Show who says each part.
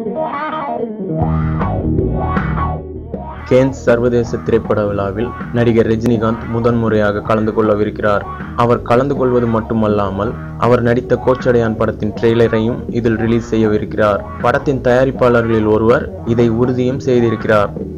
Speaker 1: Cannes சர்வதேச திரைப்பட விழாவில் நடிகர் ரஜினிகாந்த் முதன்முறையாக கலந்து கொள்ளவிருக்கிறார். அவர் கலந்து கொள்வது மட்டுமல்லாமல் அவர் நடித்த கோச்சடையான் படத்தின் ட்ரெய்லரையும் இதில் ரிலீஸ் செய்யவிருக்கிறார். படத்தின் தயாரிப்பாளர்களில் ஒருவர் இதை உறுதியும் செய்திருக்கிறார்.